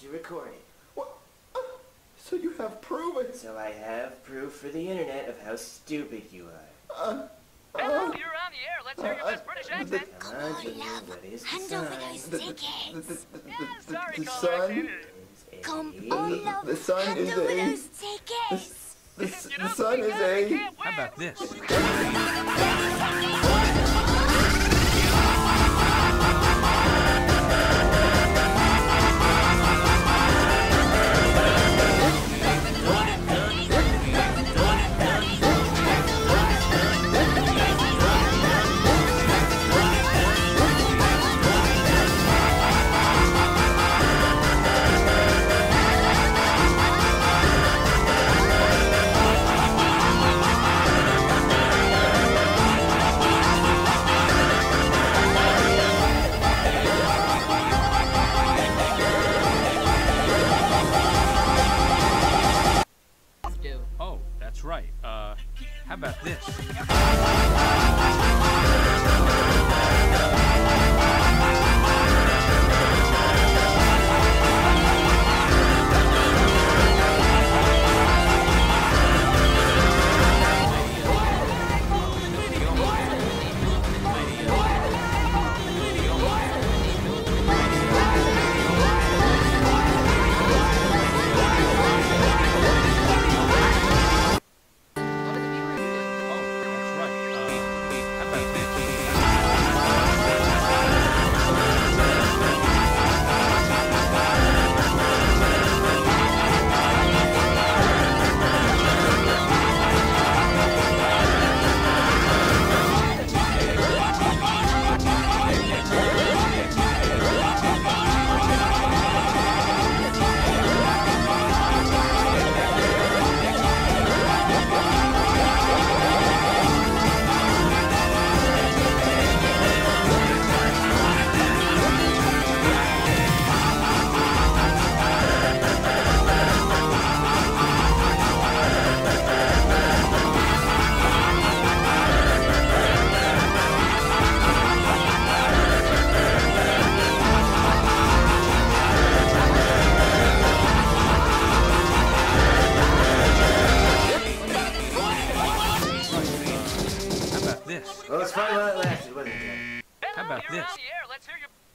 to record it. What? So you have proven? So I have proof for the internet of how stupid you are. Hello, you're on the air. Let's hear your best British accent. Come on, Junior, what is the Hand over sign? those tickets. Yeah, sorry, The caller. I sun? seen it. Come on, love. The sun Hand is over a... those tickets. The sun is a... How about this? Oh, that's right. How about this? Oh, that's right. How about this? How about this? Well, it's fun while it lasted, wasn't it? How about You're this? on the air. Let's hear your